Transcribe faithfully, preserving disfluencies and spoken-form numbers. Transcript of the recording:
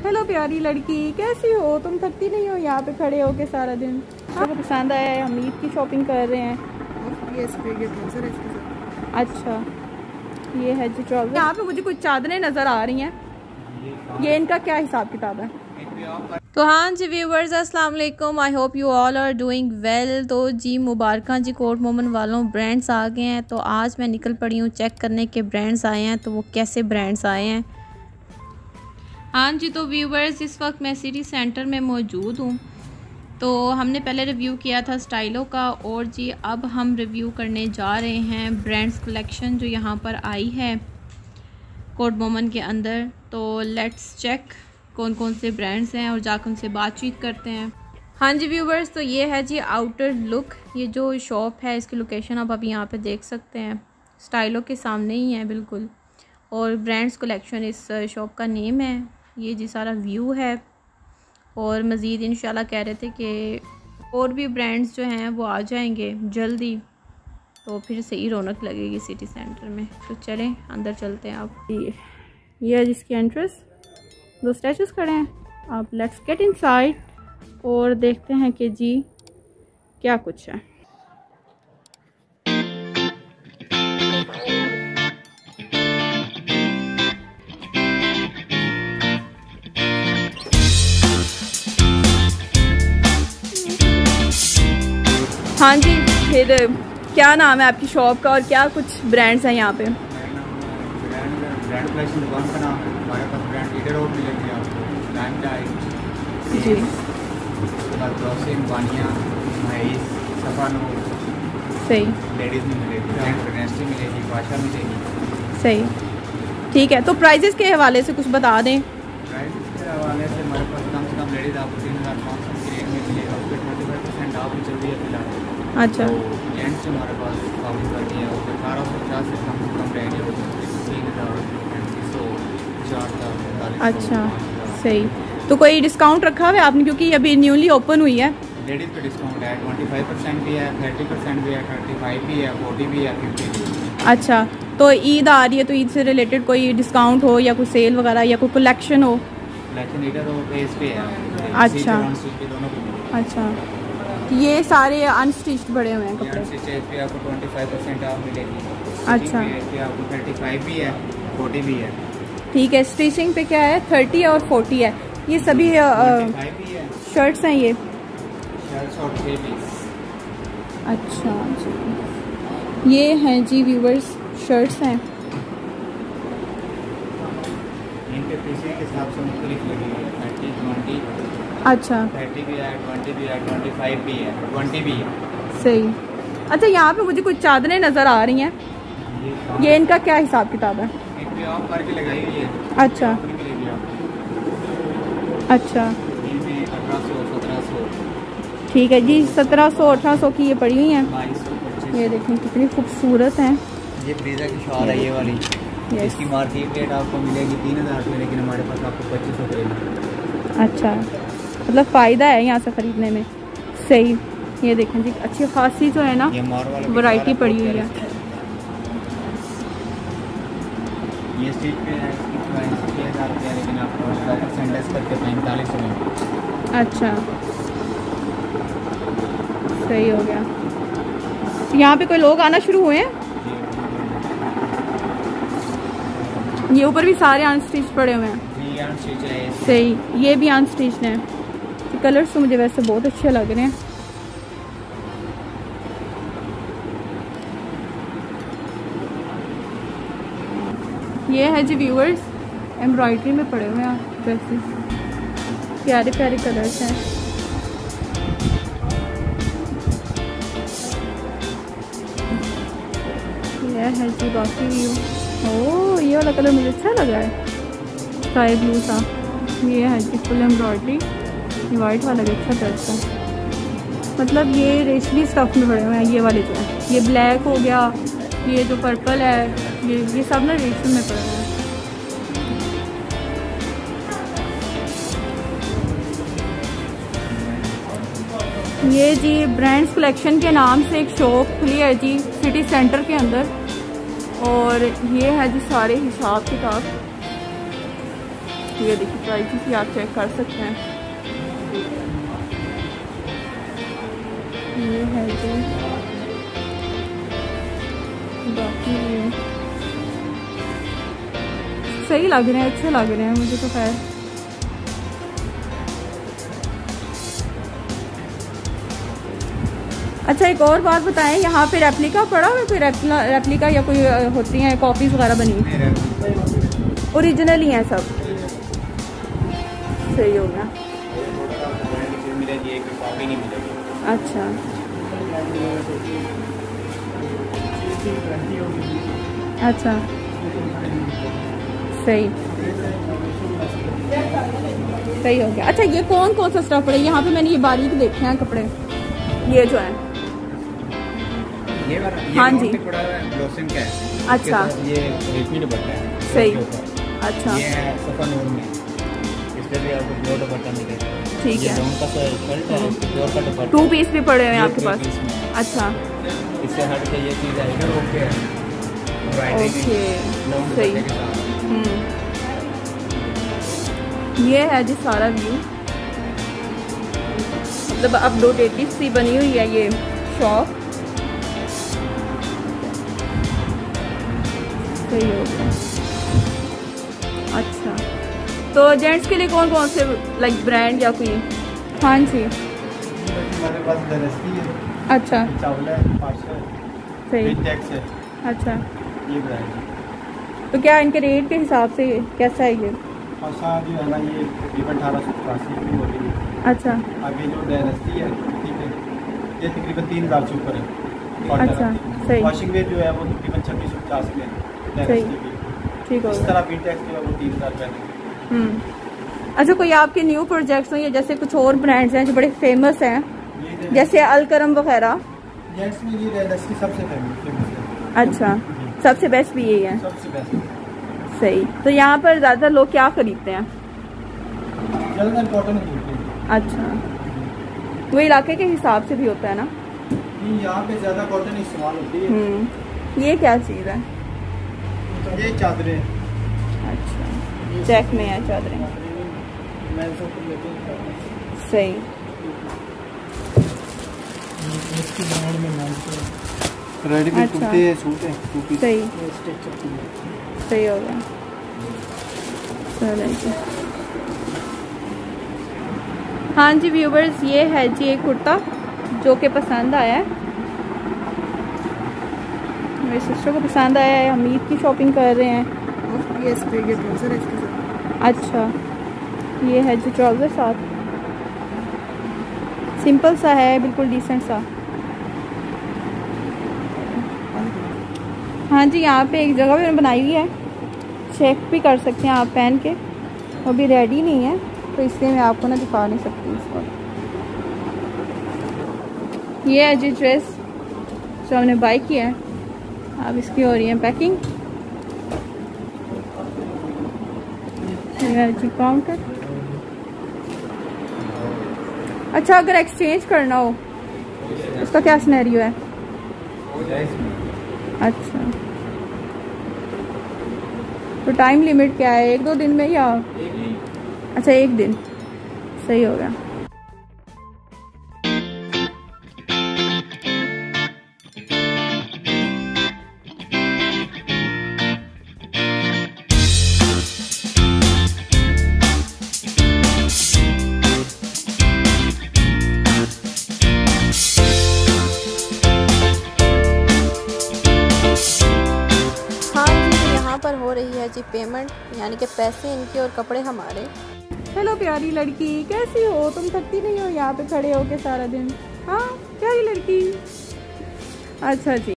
Hello प्यारी लड़की, कैसी हो तुम? थकती नहीं हो यहाँ पे खड़े हो के सारा दिन? आपको पसंद आया है? हम ईद की शॉपिंग कर रहे हैं। अच्छा, ये है जी ट्राउजर। यहाँ पे मुझे कुछ चादरें नज़र आ रही हैं, ये इनका क्या हिसाब किताब है? तो हाँ जी व्यूवर्स, अस्सलाम वालेकुम, I hope you all are doing well. तो जी मुबारक जी कोट मोमन वालों, ब्रांड्स आ गए हैं। तो आज मैं निकल पड़ी हूँ चेक करने के ब्रांड्स आए हैं, तो वो कैसे ब्रांड्स आए हैं। हाँ जी तो व्यूवर्स, इस वक्त मैं सिटी सेंटर में मौजूद हूँ। तो हमने पहले रिव्यू किया था स्टाइलो का, और जी अब हम रिव्यू करने जा रहे हैं ब्रांड्स कलेक्शन जो यहाँ पर आई है कोट मोमन के अंदर। तो लेट्स चेक कौन कौन से ब्रांड्स हैं और जाकर उनसे बातचीत करते हैं। हाँ जी व्यूवर्स, तो ये है जी आउटर लुक। ये जो शॉप है इसकी लोकेशन आप अभी यहाँ पे देख सकते हैं, स्टाइलो के सामने ही है बिल्कुल। और ब्रांड्स कलेक्शन इस शॉप का नेम है। ये जी सारा व्यू है। और मज़ीद इंशाल्लाह कह रहे थे कि और भी ब्रांड्स जो हैं वो आ जाएंगे जल्दी, तो फिर सही रौनक लगेगी सिटी सेंटर में। तो चलें अंदर चलते हैं। आप ये ये है जिसकी एंट्रेंस, दो स्टैचूज खड़े हैं। आप लेट्स गेट इनसाइड और देखते हैं कि जी क्या कुछ है। हाँ जी, फिर क्या नाम है आपकी शॉप का और क्या कुछ ब्रांड्स हैं यहाँ पे? ब्रांड कलेक्शन दुकान का नाम है। हमारे पास ब्रांड लीडर और मिलेंगे आपको, ब्रांड डाइट जी, उसके बाद ग्लॉसिन, बानिया, माइस, सफानो, सही, लेडीज़ में मिलेगी, ब्रांड फ्रेगनेंसी मिलेगी, बादशाह मिलेगी। सही, ठीक है। तो प्राइजेस के हवाले से कुछ बता दें। प्राइस के हवाले से हमारे पास कम से कम लेडीज़ आपको तीन हज़ार पाँच सौ की रेट में मिलेगा। उसके ट्वेंटी फाइव परसेंट आप भी चल रही है फिलहाल। अच्छा, तो जेंट्स से हमारे पास काफ़ी करती है, और अठारह सौ पचास से कम से कम रहेंगे वो तीन हज़ार पैंतीस सौ चार हज़ार। अच्छा, सही। तो कोई डिस्काउंट रखा हुआ है आपने, क्योंकि अभी न्यूली ओपन हुई है? लेडीज़ पे डिस्काउंट है, ट्वेंटी फाइव परसेंट भी है, थर्टी परसेंट भी है, थर्टी फाइव भी है, फोर्टी भी है, फिफ्टी भी है। अच्छा, तो ईद आ रही है, तो ईद से रिलेटेड कोई डिस्काउंट हो या कोई सेल वगैरह या कोई कलेक्शन हो? कलेक्शन लीडर और बेस पे है। अच्छा, अच्छा, ये सारे अनस्टिच्ड बड़े हुए हैं कपड़े। स्टिचेज पे आपको ट्वेंटी फाइव परसेंट ऑफ मिलेगी। अच्छा, पे आपको थर्टी फाइव भी है, फोर्टी भी है। ठीक है। स्टिचिंग पे क्या है? थर्टी और फोर्टी है। ये सभी भी है। शर्ट्स हैं ये? शर्ट्स और थ्री पीस। अच्छा जी, ये हैं जी व्यूवर्स, शर्ट्स हैं। इनके पीस के हिसाब से मुख्तलिफ लगेगी, थर्टी, ट्वेंटी। अच्छा, थर्टी भी है, ट्वेंटी भी है, ट्वेंटी फाइव भी है, ट्वेंटी भी है। सही। अच्छा, यहाँ पे मुझे कुछ चादरें नज़र आ रही हैं, ये इनका क्या हिसाब किताब है? एक भी ऑफ करके लगाई हुई है। अच्छा, मिलेगी आपको। अच्छा, इनमें अठारह सौ, सत्रह सौ। ठीक है जी। सत्रह सौ अठारह सौ की ये पड़ी हुई हैं। बाईस सौ, पच्चीस। ये देखें कितनी खूबसूरत हैं। ये ब्रेजा की शॉल है, ये वाली। इसकी मार्केट रेट आपको मिलेगी तीन हज़ार रुपये, लेकिन हमारे पास आपको पच्चीस सौ पड़ेगी। अच्छा, मतलब फ़ायदा है यहाँ से ख़रीदने में। सही। ये देखें जी, अच्छी खासी जो है ना वैरायटी पड़ी हुई है। ये स्ट्रीट पे है, इसकी प्राइस छः हज़ार रुपया, लेकिन आपको दस परसेंट लेस करके पैंतालीस सौ में। अच्छा, सही हो गया। यहाँ पे कोई लोग आना शुरू हुए हैं? ये ऊपर भी सारे अनस्टिच पड़े हुए हैं। सही, ये भी अनस्टिच हैं। कलर्स तो मुझे वैसे बहुत अच्छे लग रहे हैं। ये है जी व्यूअर्स, एम्ब्रॉयडरी में पड़े हुए हैं ड्रेसेस, प्यारे प्यारे कलर्स हैं। ये है जी बाकी व्यू। ओह, ये वाला कलर मुझे अच्छा लगा है, स्काई ब्लू सा। ये है जी फुल एम्ब्रॉयडरी, ये वाइट वाला भी अच्छा करता है। मतलब ये रेशमी स्टफ में पड़े हुए हैं ये वाले जो है। ये ब्लैक हो गया, ये जो पर्पल है, ये ये सब ना रेशम में पड़े हुए हैं। ये जी ब्रांड्स कलेक्शन के नाम से एक शॉप खुली है जी सिटी सेंटर के अंदर, और ये है जी सारे हिसाब किताब। ये देखिए प्राइसेस भी आप चेक कर सकते हैं। ये है जो बाकी सही लग रहे हैं, अच्छे लग रहे हैं मुझे तो। खैर अच्छा एक और बात बताएं, यहाँ पे रेप्लिका पड़ा हुआ है कोई? रेप्लिका या कोई होती हैं कॉपीज वगैरह बनी? ओरिजिनल ही हैं सब। सही हो गया। अच्छा अच्छा सही सही हो गया। अच्छा ये कौन कौन सा स्टफ है यहाँ पे? मैंने ये बारीक देखे हैं कपड़े, ये जो है ये वाला, ये हाँ जी पड़ा है ब्लॉसम का है। अच्छा ये रेशमी दुपट्टा है। सही अच्छा ये है सफा नूर में, इससे भी आपको प्योर दुपट्टा मिलेगा। ठीक है। लॉन्ग का शर्ट है, प्योर का दुपट्टा। टू पीस भी पड़े हुए हैं आपके पास? अच्छा इससे हट के ये चीज़ आएगी। ओके ओके सही। हम्म ये है जी सारा व्यू, मतलब अपडेटेटिव सी बनी हुई है ये शॉप। सही हो गया। अच्छा तो जेंट्स के लिए कौन कौन से लाइक ब्रांड या कोई? हाँ जी हमारे पास दरस्ती है। अच्छा चावल है, पार्सल सही टैक्स है। अच्छा ये ब्रांड तो क्या इनके रेट के हिसाब से कैसा है ये? और साथ जो है ना ये तकरीबन अठारह सौ पचासी की हो रही है। अच्छा आगे जो डायनेस्टी है ठीक है, ये तकरीबन तीन हज़ार से ऊपर है। अच्छा सही। वॉशिंग वेयर जो है वो तकरीबन छब्बीस सौ पचास में है। सही ठीक हो इस गया। तरह बी टैक्स जो है वो तीन हज़ार रुपये। हम्म अच्छा कोई आपके न्यू प्रोजेक्ट्स हैं या जैसे कुछ और ब्रांड्स हैं जो बड़े फेमस हैं जैसे अलकरम वगैरह? जेंट्स में ये डायनेस्टी सबसे फेमस है। अच्छा सबसे बेस्ट भी यही है? सबसे बेस्ट। सही। तो यहाँ पर ज़्यादातर लोग क्या खरीदते हैं? ज़्यादातर कॉटन खरीदते हैं। अच्छा वो इलाके के हिसाब से भी होता है ना? यहाँ पे ज़्यादा कॉटन इस्तेमाल होती है। हम्म ये क्या चीज़ है? ये चादरें। अच्छा चेक में है चादरें। सही। रेडीमेड कुर्ते सूट है। सही सही हो गया। चलो जी हाँ जी व्यूवर्स ये है जी एक कुर्ता जो कि पसंद आया है, मेरी सिस्टर को पसंद आया है। हमीद की शॉपिंग कर रहे हैं। ये इस पे ये ट्राउजर है इसके साथ। अच्छा ये है जो ट्राउज़र साथ सिंपल सा है, बिल्कुल डिसेंट सा। हाँ जी यहाँ पे एक जगह भी बनाई हुई है, चेक भी कर सकते हैं आप पहन के। वो भी रेडी नहीं है तो इसलिए मैं आपको ना दिखा नहीं सकती इसको। ये है जी ड्रेस जो हमने बाई किया है, अब इसकी हो रही है पैकिंग। ये है जी काउंटर। अच्छा अगर एक्सचेंज करना हो उसका क्या सिनेरियो है? अच्छा तो टाइम लिमिट क्या है? एक दो दिन में या? अच्छा एक दिन। सही हो गया। पर हो रही है जी पेमेंट, यानी कि पैसे इनके और कपड़े हमारे। हेलो प्यारी लड़की, कैसी हो तुम? थकती नहीं हो यहाँ पे खड़े होके सारा दिन? हाँ प्यारी लड़की। अच्छा जी